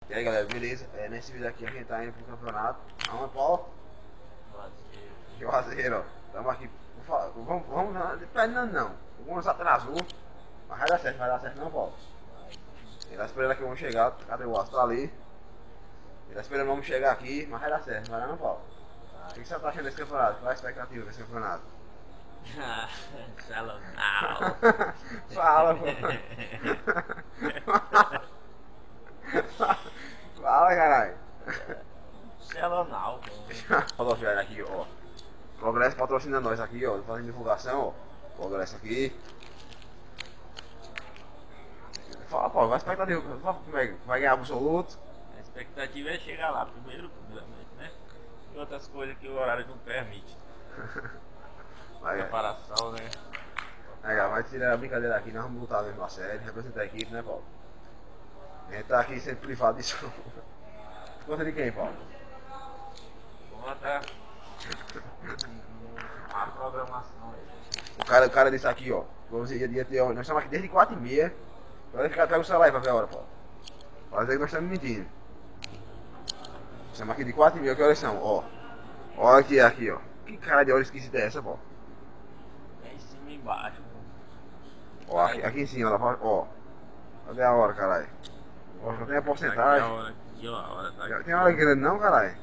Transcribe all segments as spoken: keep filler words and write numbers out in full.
E aí galera, beleza? É, nesse vídeo aqui a gente tá indo pro campeonato. Vamos, Paulo? Juazeiro, ó. Estamos aqui. Vamos, vamos, não, não, não. O Gonçalo atrasou. Mas vai dar certo, vai dar certo não, Paulo. Ele tá esperando aqui, vamos chegar. Cadê o Astro? Tá ali. Ele tá esperando vamos chegar aqui, mas vai dar certo, vai dar não, Paulo? O que você tá achando desse campeonato? Qual é a expectativa desse campeonato? Fala não. Fala, pô. Fala, caralho. Celonal. Rodoviária aqui, ó. Progresso patrocina nós aqui, ó. Fazendo divulgação, ó. Progresso aqui. Fala, Paulo, vai expectativa. Vai ganhar absoluto. A expectativa é chegar lá primeiro, primeiramente, né? E outras coisas que o horário não permite. Vai, preparação, né? Vai, vai tirar a brincadeira aqui, nós vamos lutar mesmo a série, representar a equipe, né, Paulo? A gente tá aqui sempre privado disso. Gosta de quem, Paulo? Conta a programação aí. O cara, o cara disse aqui, ó. Vamos ia, ia ter, nós estamos aqui desde quatro e meia. Agora ficar até o celular aí pra ver a hora, Paulo. Pode dizer que nós estamos mentindo. Estamos aqui de quatro e meia, que horas são? Ó. Olha aqui, aqui, ó. Que cara de hora esquisita é essa, Paulo? É em cima e embaixo. Ó, aqui, aqui em cima, lá, ó. Cadê a hora, caralho? Ó, só tem a porcentagem. Aqui a hora, aqui, ó, a hora tá aqui. Tem hora grande não, caralho?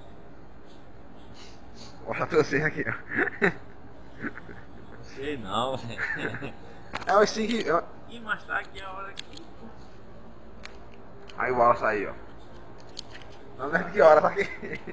Ó, já tô sem aqui, ó. Não sei não, velho. É os cinco. É... E mas tá aqui a hora aqui. Aí o Wallace aí, ó. Não lembro que hora tá aqui.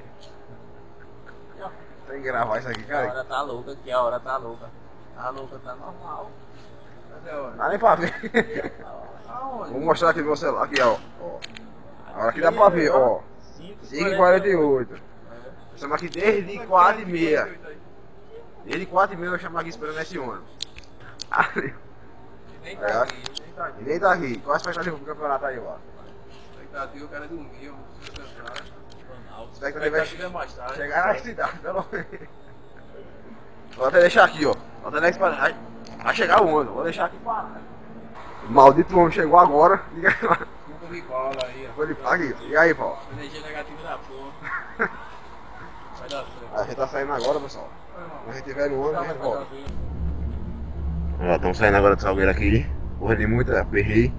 Tem que gravar isso aqui, A cara. hora tá louca aqui, a hora tá louca. Tá louca, tá normal. Cadê a hora? Não dá nem pra ver. Aonde? Vou mostrar aqui no meu celular, aqui, ó. Ó. A hora que dá pra ver, ó. cinco e quarenta e oito. Estamos aqui desde quatro e meia. Desde quatro e meia eu chamo aqui esperando esse ônibus. Ali. Nem tá aqui, nem tá E aqui. nem tá aqui. Qual a expectativa pro campeonato aí, ó? Expectativa, o cara dormiu, não precisa cantar. Expectativa é Expectativa é mais tarde. chegar na cidade, pelo menos. Vou até deixar aqui, ó. Vou até deixar pra... Vai vai chegar o ônibus, vou deixar aqui parado. O maldito homem chegou agora. Liga lá. Vou de bola aí, ó. Vou limpar aqui. E aí, Paulo? Energia negativa da porra. Vai dar certo. A gente tá saindo agora, pessoal. Quando a gente tiver no ônibus, a gente Vai volta. dar certo. Ó, estamos saindo agora do Salgueiro aqui. Porra de muita, aperrei.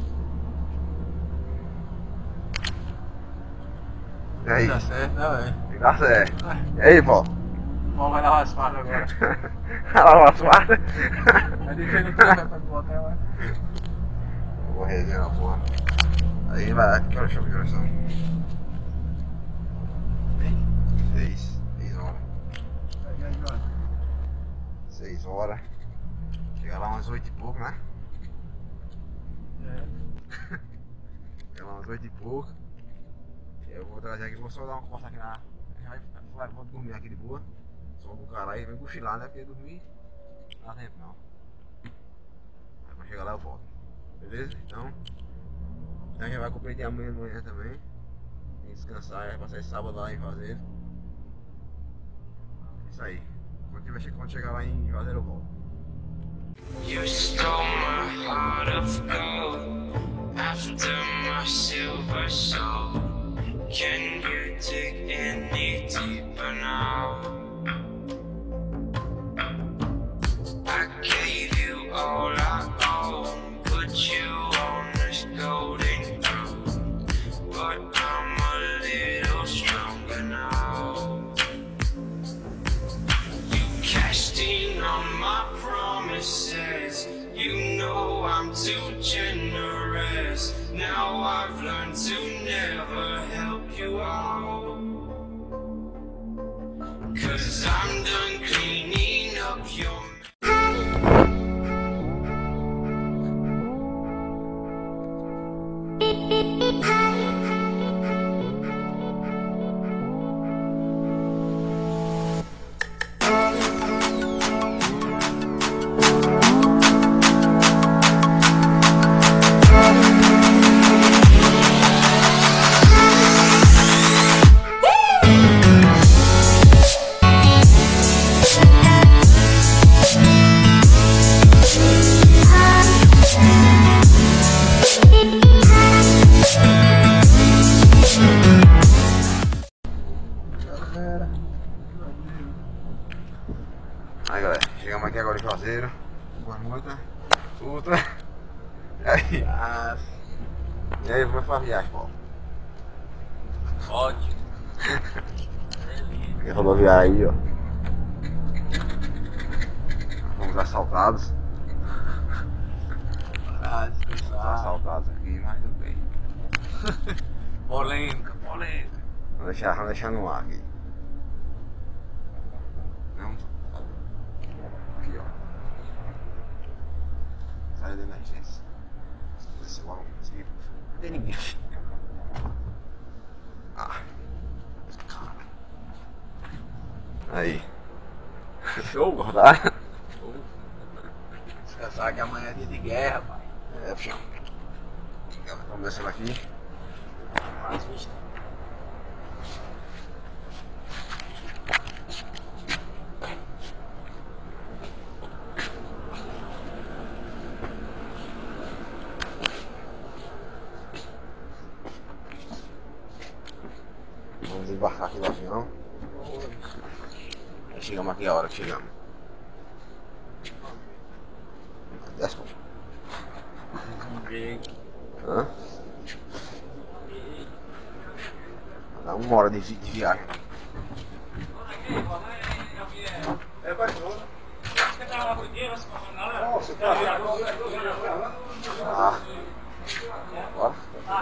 E aí? Vai dar certo, né, velho? Tá certo. E aí, Paulo? O pau vai dar umas fardas agora. Olha lá, uma suada. Vai deixando o cara pra pro hotel, né? Vou resenhar a porra. Aí vai, que horas são? Que horas são? Seis. Seis horas. Seis horas. Chega lá umas oito e pouco, né? É. Chega lá umas oito e pouco. Eu vou trazer aqui, vou só dar uma costa aqui na. Já vai, vai, vou dormir aqui de boa. Só do cara aí, vai cochilar, né? Porque dormir não dá tempo não. Aí quando chegar lá eu volto. Beleza? Então. Então já vai competir amanhã de manhã também. Tem que descansar, já vai passar esse sábado lá em Juazeiro. Isso aí. Quando, tiver, quando chegar lá em Juazeiro eu volto. You stole my heart of gold after my silver soul. Can you dig any deeper now? I gave you all I own, put you on this golden throne, but I'm a little stronger now. You cashed in on my promises, you know I'm too generous. Now I've learned to never help you out, 'cause I'm done cleaning up your caseiro, uma multa, outra. E aí? Ah, E aí, como foi a viagem, Paulo? ótimo. Aqui a rodoviária aí, ó. Fomos assaltados. Ah, Fomos descansar. assaltados aqui, mas tudo bem. Polêmica, polêmica. Vamos deixar, vamos deixar no ar aqui. Não. Aqui, ó. Sai da emergência. Desce logo aqui. Não tem ninguém. Ah. Cara. Aí. Show. Acordar? Descansar que amanhã é dia de guerra, pai. É, puxão. Vamos descendo aqui. Faz vista. Vamos embarcar aqui no avião. Aí chegamos aqui a hora que chegamos. Desce, pô. Hã? Dá uma hora de, vi de viagem. É baixou. Ah. Bora.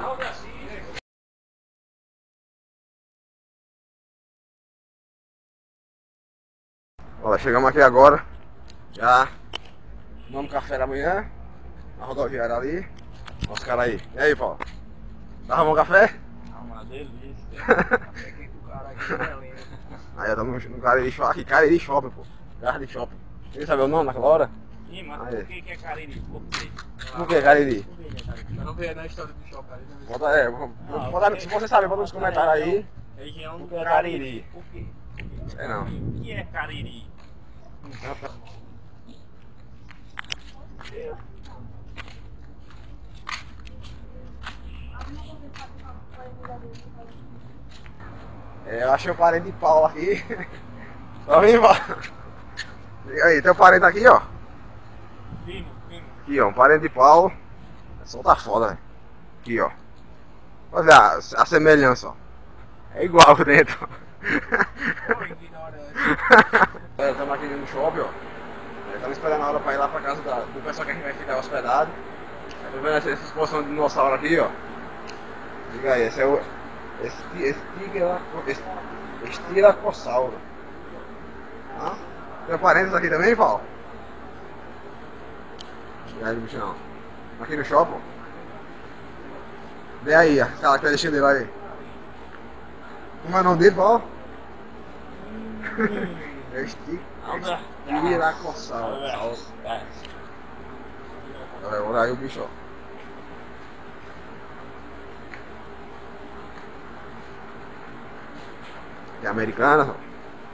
Olha, chegamos aqui agora. Já tomamos café da manhã. Na rodoviária ali. Olha os caras aí. E aí, Paulo? Tá arrumando café? Ah, uma delícia. Até que o cara aqui é lindo. Aí, estamos no Cariri Shopping. Aqui, Cariri Shopping, pô. Cariri Shopping. Quem sabe o nome naquela hora? Ih, mas Aí. por que que é Cariri? Por quê? Por que Cariri? Por que que é Cariri? Não veio na história do shopping ali, né? Bota, é, bota, Ah, bota- ok. se você sabe, bota nos comentários aí. Região do Por que é Cariri. Cariri? Por quê? É não. O que é Cariri? É, eu achei o parente de Paulo aqui. Tá vendo, Paulo? E aí, tem um parente aqui, ó. Primo, primo. Aqui, ó, um parente de Paulo. O som tá foda, velho. Aqui, ó. Olha a, a semelhança, ó. É igual aqui dentro. Oi, que da hora é essa? Estamos aqui no shopping, ó. Estamos esperando a hora pra ir lá pra casa da- do pessoal que a gente vai ficar hospedado. Tô vendo essa, essa exposição de dinossauro aqui, ó. Diga aí, esse é o. Esti- Estigla- est- Estiracossauro. Hã? Tem parentes aqui também, Paulo? E aí, bichão? Aqui no shopping? Vê aí, a característica dele aí. Como é o nome dele, Paulo? É Esti- Estiracossauro. Olha, olha aí o bicho, ó. É americana, ó.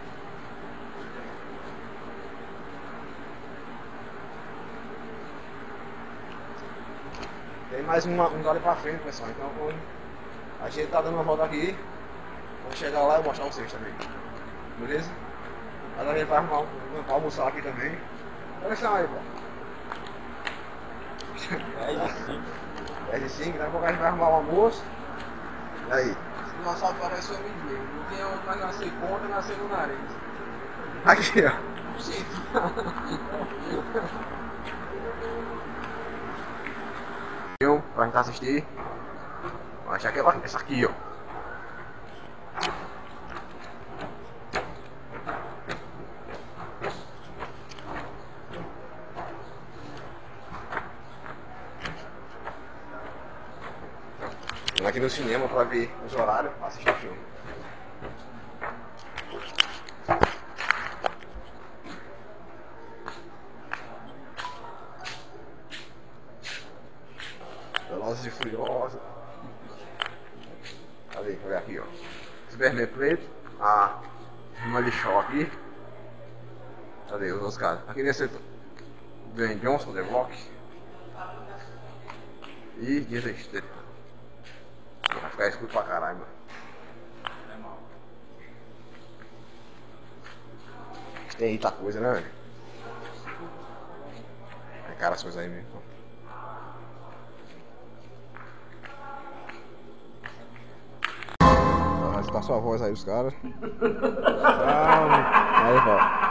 Tem mais uma, uns ali pra frente, pessoal. Então quando a gente tá dando uma volta aqui, quando chegar lá eu vou mostrar vocês também. Beleza? Mas a gente vai arrumar um, pra almoçar aqui também. Olha esse aí, pô. dez e cinco, daqui a pouco a gente vai arrumar o almoço. E aí? Esse dinossauro parece um menino. Não tem onde mais nascer ponta, nascer no nariz. Aqui, ó. Gente. Filme pra gente assistir. Vou achar aquela, essa aqui, ó. Vamos aqui no cinema pra ver os horários pra assistir o filme. Velozes e Furiosos. Cadê? Olha aqui, ó. Superman preto. A Molly Shaw aqui. Cadê os outros caras? Aqui nesse Dwayne Johnson, The Rock. E Jason Statham. Vai ficar escuro pra caralho, mano. Tem eita coisa, né, velho? cara as coisas aí mesmo. Vai escutar sua voz aí dos caras. Aí, vai.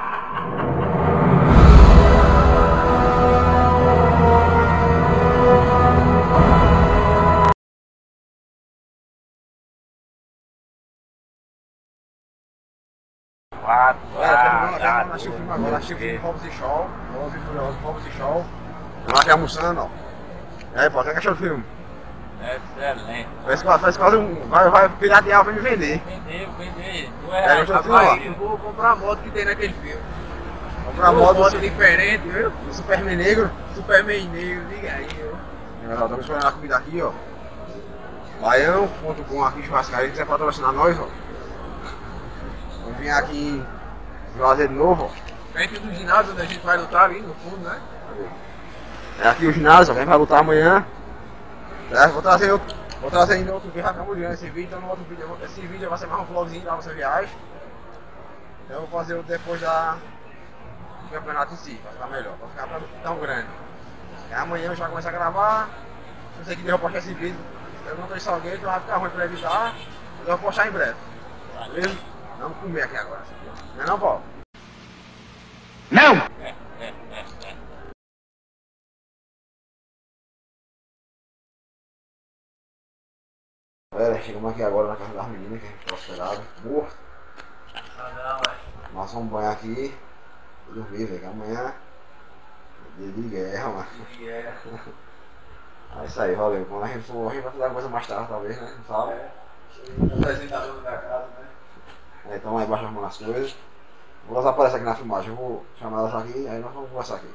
Quatro, Agora achei o filme agora, achei o filme Hobbs e Shaw, Hobbs e Furiosos, Hobbs e Shaw. Estamos aqui almoçando, ó. E aí, pô, o que achou do filme? Excelente. Parece quase, parece quase um. Vai, vai piratear pra me vender. Vender, vender. Tu É, é, gostou do rapaz, filme? eu vou comprar a moto que tem naquele filme. Comprar a Uma moto moto do diferente, viu? do Superman negro. Superman negro, liga aí, viu? Estamos escolhendo a comida aqui, ó. Baião ponto com aqui, churrascaria, quiser patrocinar nós, ó. Vamos vir aqui em Juazeiro de novo, ó. Perto do ginásio onde a gente vai lutar ali no fundo, né? É aqui o ginásio, ó. Quem vai lutar amanhã. Certo? Vou trazer outro, vou trazer ainda outro vídeo, acabou de esse vídeo, então no outro vídeo, esse vídeo vai ser mais um vlogzinho da nossa viagem. Então eu vou fazer o depois da do campeonato em si, pra ficar melhor, pra ficar tão grande. E amanhã eu já começo a gravar, não sei que dia eu postar esse vídeo, eu não tô em Salgueiro, então vai ficar ruim pra editar, eu vou postar em breve. Beleza? Vamos comer aqui agora. Não é não, Paulo? Não! Galera, chegamos aqui agora na casa das meninas que a gente tá hospedado, morto. Nós vamos banhar aqui e dormir, velho, que amanhã é dia de guerra, mano. É isso aí, valeu. Quando a gente for, a gente vai fazer alguma coisa mais tarde, talvez, né? Não sabe? O apresentador da casa, né? É, então aí embaixo arrumando as coisas. Vou elas aparecem aqui na filmagem, eu vou chamar elas aqui, aí nós vamos conversar aqui.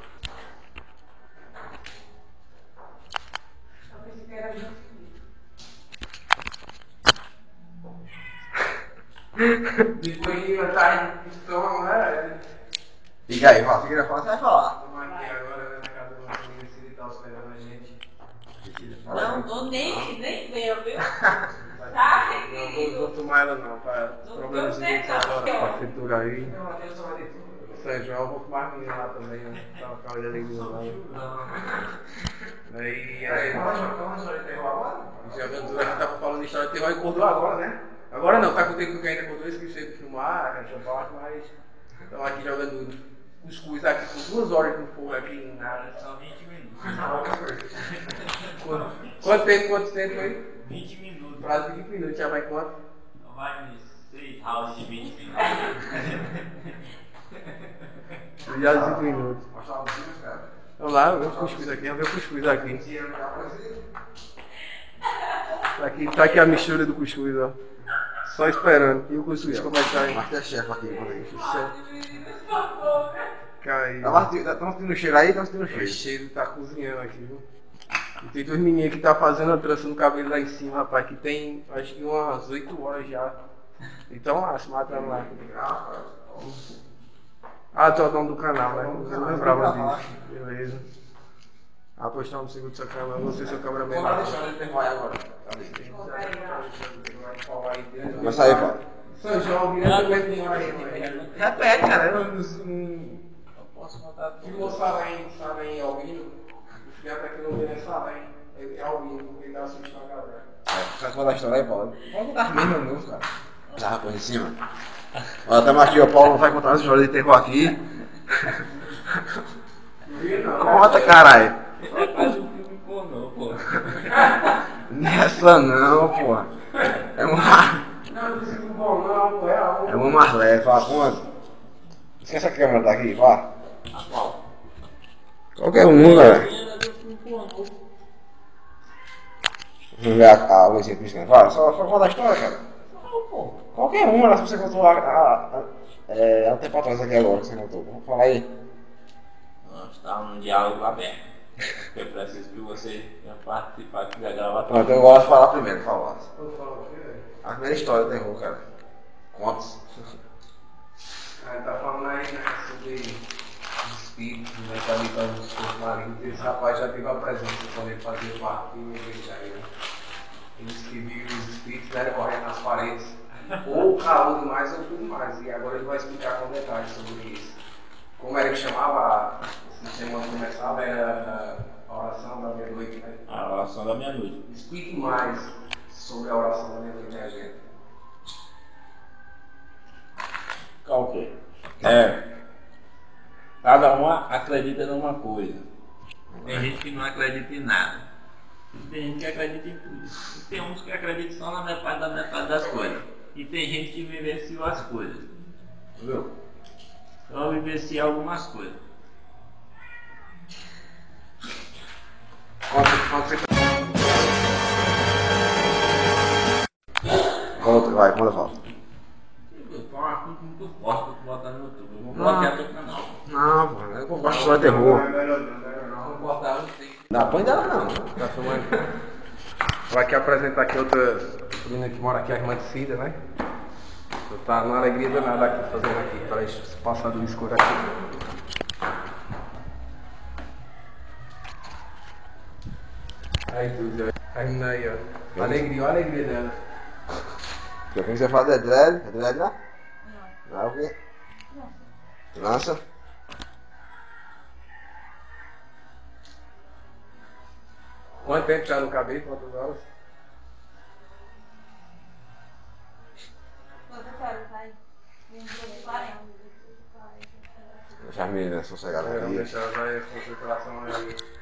Depois de estar em estômago, né? Fica aí, fala, fica aí, fala, você vai falar. Estamos aqui agora na casa do nosso amigo que está hospedando a gente. Não tô nem, nem vendo, viu? Tá, Não vou, querido? vou tomar ela não, para Não problemas tô de dentes vendo, agora, não. para a fritura aí. São João, eu vou com mais menina lá também, né? Tava com a olha ali do lado. Aí, aí, de aventura, a gente tava falando de história de terror e acordou agora, né? Agora não, tá com o tempo que ainda acordou, esqueci de filmar, a gente parte, mas estamos aqui jogando cuscuz aqui por duas horas no fogo aqui em nada. São vinte minutos. Quanto, quanto tempo, quanto tempo aí? vinte minutos. Prazo de vinte minutos, já vai quanto? Vai seis rounds de vinte minutos. Já de cinco minutos. Mostrar os filhos, cara. Vamos lá, vamos ver o cuscuz aqui, vamos ver o cuscuz aqui. Tá aqui, tá aqui a mistura do cuscuz, ó. Só esperando. E o cuscuz como é que tá aí? Masterchef aqui, mano aí. Cai. Estão sentindo cheiro aí? Estão sentindo O cheiro. cheiro tá cozinhando aqui, viu? E tem dois meninos que tá fazendo a trança no cabelo lá em cima, rapaz, que tem acho que umas oito horas já. Então lá, se matando lá. Ah, tu é o dono do canal, né? Eu não lembrava disso. Beleza. Ah, pois tá no segundo seu câmera, você seu cameraman. Vamos deixar ele terminar agora. Começa aí, pai. São João, diretamente de Maranhão. Repete, cara. Eu não Posso contar tudo. Ficou Salém, Salém Albino. Os gatos aqui não vêem é Salém. É Albino, ele dá susto na galera. Quer contar a história aí, Paulo? Pode contar mesmo, meu, cara. Tá, rapaz, em cima. Olha, estamos aqui, o Paulo vai contar as histórias de terror aqui. Conta, caralho. É quase um filme pornô, pô. Nessa não, porra. É uma. Não, disse que bom não, pô, é a É uma mais leve, fala quanto? Esquece a câmera tá aqui, vá. Qualquer um, galera. Vamos ver a, a luzinha piscando. Fala, só, só conta a história, cara. Qualquer uma, se você contou a, a, a, é, há um tempo atrás aqui agora, que você contou. Vamos falar aí. Nós estávamos num diálogo aberto. Eu preciso que você venha participar aqui da gravação. Pronto, eu gosto de falar primeiro, por favor. A primeira história do terror, cara. Contos. Aí tá falando aí, né, sobre espíritos, né, que habitam nos corpos malignos. Esse rapaz já teve a presença quando ele fazia parte da igreja aí, né? Ele escrevia os espíritos, né, correndo nas paredes, ou calor demais ou tudo mais. E agora ele vai explicar com detalhes sobre isso. Como era que chamava Essa semana começava era a oração da meia-noite, né? A oração da meia-noite. Explique mais sobre a oração da meia-noite, né, gente? Qual que é? É. Cada um acredita numa coisa. Tem gente que não acredita em nada. Tem gente que acredita em tudo. E tem uns que acreditam só na metade da metade das coisas. E tem gente que vivenciou as coisas. Entendeu? Então eu vivenciei algumas coisas. Conta, conta. Conta, vai, manda fala. Foi um assunto muito forte pra tu botar no YouTube. Eu vou bloquear teu canal. Não, pô, eu gosto de história de terror. Não cortar, não tem. Não, põe dela não. Tá filmando. Vou aqui apresentar aqui outra menina que mora aqui, a irmã de Cida, né? Eu tá numa alegria danada aqui, fazendo aqui, para esse passar do escuro aqui. Aí tudo, ó. A menina aí, ó. Alegria, olha a alegria dela. O que você fala é dread? É dread lá? Não. Não, o quê? Não. Lança? Quanto tempo já no cabelo? Quantas horas? Quantas horas vai? quarenta. Deixa as meninas sossegadas Vamos aí. deixar já a concentração aí.